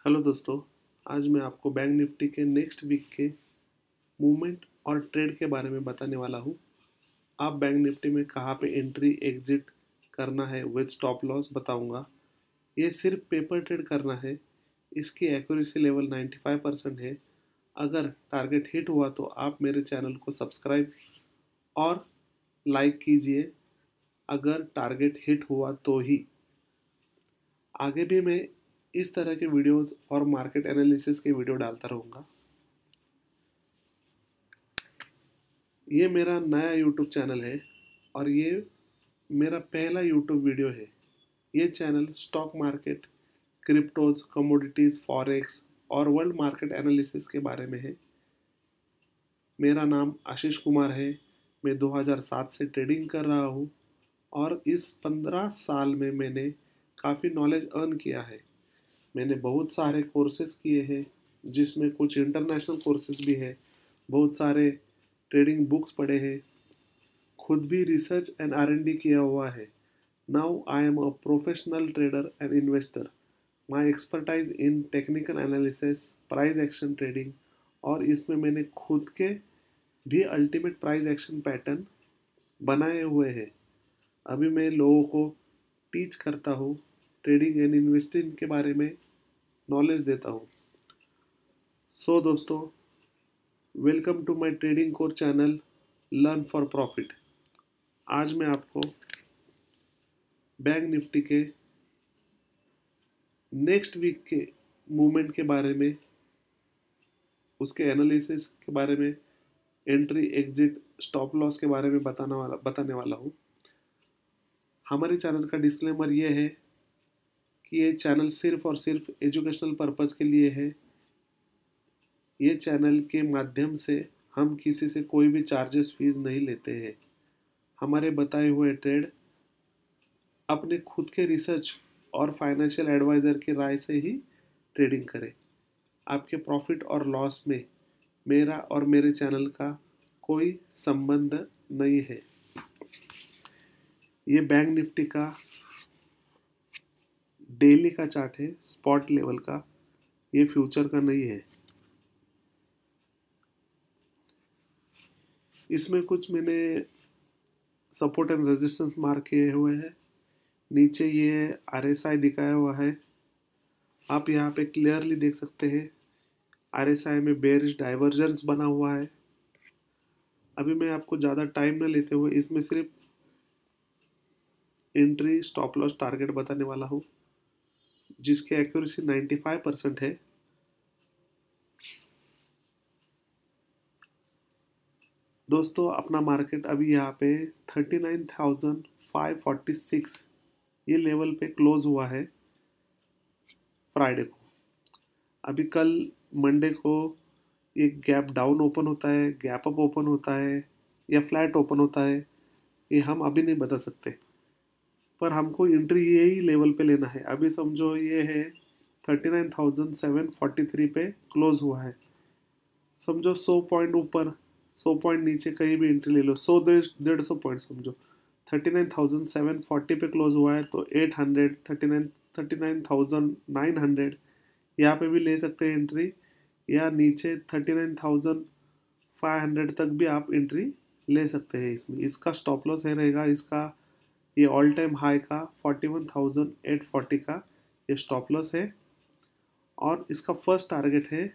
Hello दोस्तों, आज मैं आपको बैंक निफ्टी के नेक्स्ट वीक के मूवमेंट और ट्रेड के बारे में बताने वाला हूँ। आप बैंक निफ्टी में कहाँ पे एंट्री एग्जिट करना है विद स्टॉप लॉस बताऊँगा। ये सिर्फ पेपर ट्रेड करना है। इसकी एक्यूरेसी लेवल 95% है। अगर टारगेट हिट हुआ तो आप मेरे चैनल को सब्सक्राइब और लाइक कीजिए। अगर टारगेट हिट हुआ तो ही आगे भी मैं इस तरह के वीडियोस और मार्केट एनालिसिस के वीडियो डालता रहूँगा। ये मेरा नया यूट्यूब चैनल है और ये मेरा पहला यूट्यूब वीडियो है। ये channel stock market, cryptos, commodities, forex और वर्ल्ड मार्केट एनालिसिस के बारे में है। मेरा नाम आशीष कुमार है। मैं 2007 से ट्रेडिंग कर रहा हूँ और इस 15 साल में मैंने काफ़ी नॉलेज अर्न किया है। मैंने बहुत सारे कोर्सेज किए हैं, जिसमें कुछ इंटरनेशनल कोर्सेज भी है। बहुत सारे ट्रेडिंग बुक्स पढ़े हैं। खुद भी रिसर्च एंड R&D किया हुआ है। Now I am a professional trader and investor. My expertise in technical analysis, price action trading और इसमें मैंने खुद के भी अल्टीमेट प्राइस एक्शन पैटर्न बनाए हुए हैं। अभी मैं लोगों को टीच करता हूँ, ट्रेडिंग एंड इन्वेस्टिंग के बारे में नॉलेज देता हूँ। सो दोस्तों, welcome to my trading core channel learn for profit. आज मैं आपको बैंक निफ्टी के नेक्स्ट वीक के मूवमेंट के बारे में, उसके एनालिसिस के बारे में, एंट्री एग्जिट स्टॉप लॉस के बारे में बताने वाला हूँ। हमारे चैनल का डिस्क्लेमर ये है कि ये चैनल सिर्फ और सिर्फ एजुकेशनल पर्पज़ के लिए है। ये चैनल के माध्यम से हम किसी से कोई भी चार्जेस फीस नहीं लेते हैं। हमारे बताए हुए ट्रेड अपने खुद के रिसर्च और फाइनेंशियल एडवाइज़र की राय से ही ट्रेडिंग करें। आपके प्रॉफिट और लॉस में मेरा और मेरे चैनल का कोई संबंध नहीं है। ये बैंक निफ्टी का डेली का चार्ट है, स्पॉट लेवल का। ये फ्यूचर का नहीं है। इसमें कुछ मैंने सपोर्ट एंड रेजिस्टेंस मार्क किए हुए हैं। नीचे ये RSI दिखाया हुआ है। आप यहाँ पे क्लियरली देख सकते हैं RSI में बेयरिश डाइवर्जेंस बना हुआ है। अभी मैं आपको ज़्यादा टाइम न लेते हुए इसमें सिर्फ एंट्री, स्टॉप लॉस, टारगेट बताने वाला हूँ, जिसकी एक्यूरेसी 95% है। दोस्तों, अपना मार्केट अभी यहाँ पे 39,546 ये लेवल पे क्लोज हुआ है फ्राइडे को। अभी कल मंडे को एक गैप डाउन ओपन होता है, गैप अप ओपन होता है या फ्लैट ओपन होता है, ये हम अभी नहीं बता सकते। पर हमको एंट्री यही लेवल पे लेना है। अभी समझो ये है 39,743 पे क्लोज हुआ है। समझो 100 पॉइंट ऊपर, 100 पॉइंट नीचे कहीं भी एंट्री ले लो। 100 150 पॉइंट समझो। 39,740 पे क्लोज हुआ है तो 800, 39,900 यहाँ पे भी ले सकते हैं एंट्री, या नीचे 39,500 तक भी आप एंट्री ले सकते हैं। इसमें इसका स्टॉप लॉस है रहेगा, इसका ये ऑल टाइम हाई का 41,840 का ये स्टॉप लॉस है और इसका फर्स्ट टारगेट है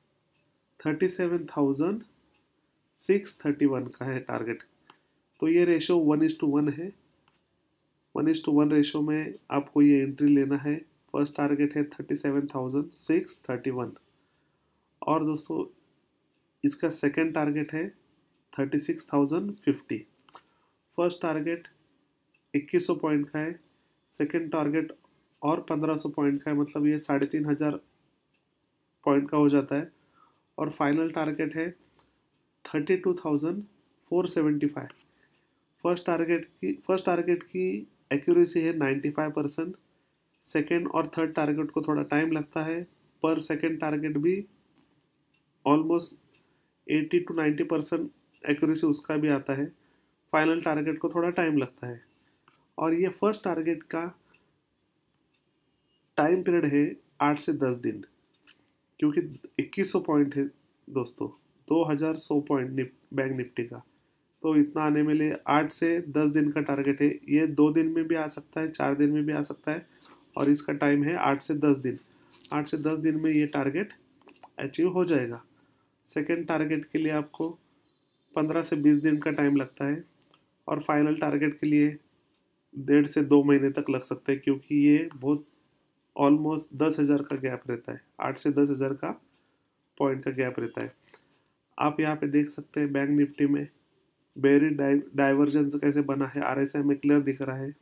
37,631 का है टारगेट। तो ये रेशो 1:1 है। 1:1 रेशो में आपको ये एंट्री लेना है। फर्स्ट टारगेट है 37,631 और दोस्तों इसका सेकेंड टारगेट है 36,050। फर्स्ट टारगेट 2100 पॉइंट का है, सेकेंड टारगेट और 1500 पॉइंट का है, मतलब ये 3,500 पॉइंट का हो जाता है और फाइनल टारगेट है 32,475। फर्स्ट टारगेट की एक्यूरेसी है 95%। सेकेंड और थर्ड टारगेट को थोड़ा टाइम लगता है, पर सेकेंड टारगेट भी ऑलमोस्ट 80 to 90% एक्यूरेसी उसका भी आता है। फाइनल टारगेट को थोड़ा टाइम लगता है और ये फर्स्ट टारगेट का टाइम पीरियड है 8 से 10 दिन। क्योंकि 2100 पॉइंट है दोस्तों, 2100 पॉइंट बैंक निफ्टी का। तो इतना आने में लिए 8 से 10 दिन का टारगेट है। ये 2 दिन में भी आ सकता है, 4 दिन में भी आ सकता है, और इसका टाइम है 8 से 10 दिन। 8 से 10 दिन में ये टारगेट अचीव हो जाएगा। सेकेंड टारगेट के लिए आपको 15 से 20 दिन का टाइम लगता है, और फाइनल टारगेट के लिए 1.5 से 2 महीने तक लग सकते हैं, क्योंकि ये बहुत ऑलमोस्ट 10,000 का गैप रहता है। 8 से 10,000 का पॉइंट का गैप रहता है। आप यहाँ पे देख सकते हैं बैंक निफ्टी में बेरी डाइवर्जेंस कैसे बना है, RSI में क्लियर दिख रहा है।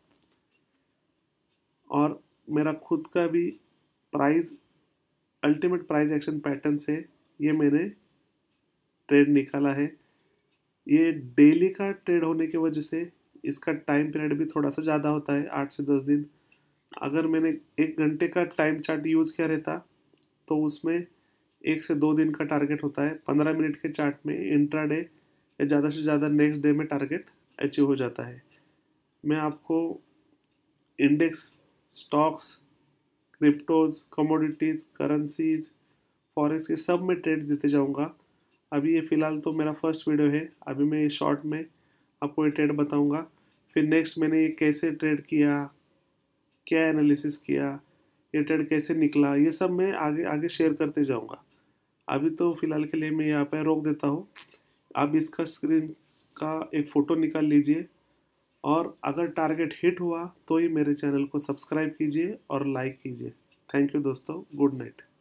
और मेरा खुद का भी price, ultimate price action pattern से ये मैंने ट्रेड निकाला है। ये डेली का ट्रेड होने की वजह से इसका टाइम पीरियड भी थोड़ा सा ज़्यादा होता है, 8 से 10 दिन। अगर मैंने 1 घंटे का टाइम चार्ट यूज़ किया रहता तो उसमें 1 से 2 दिन का टारगेट होता है। 15 मिनट के चार्ट में इंट्राडे या ज़्यादा से ज़्यादा नेक्स्ट डे में टारगेट अचीव हो जाता है। मैं आपको index, stocks, cryptos, commodities, currencies, forex के सब में ट्रेड देते जाऊंगा। अभी ये फ़िलहाल तो मेरा फर्स्ट वीडियो है। अभी मैं ये शॉर्ट में आपको ये ट्रेड बताऊंगा। फिर नेक्स्ट मैंने ये कैसे ट्रेड किया, क्या एनालिसिस किया, ये ट्रेड कैसे निकला, ये सब मैं आगे आगे शेयर करते जाऊंगा। अभी तो फ़िलहाल के लिए मैं यहाँ पर रोक देता हूँ। आप इसका स्क्रीन का एक फ़ोटो निकाल लीजिए, और अगर टारगेट हिट हुआ तो ही मेरे चैनल को सब्सक्राइब कीजिए और लाइक कीजिए। थैंक यू दोस्तों, गुड नाइट।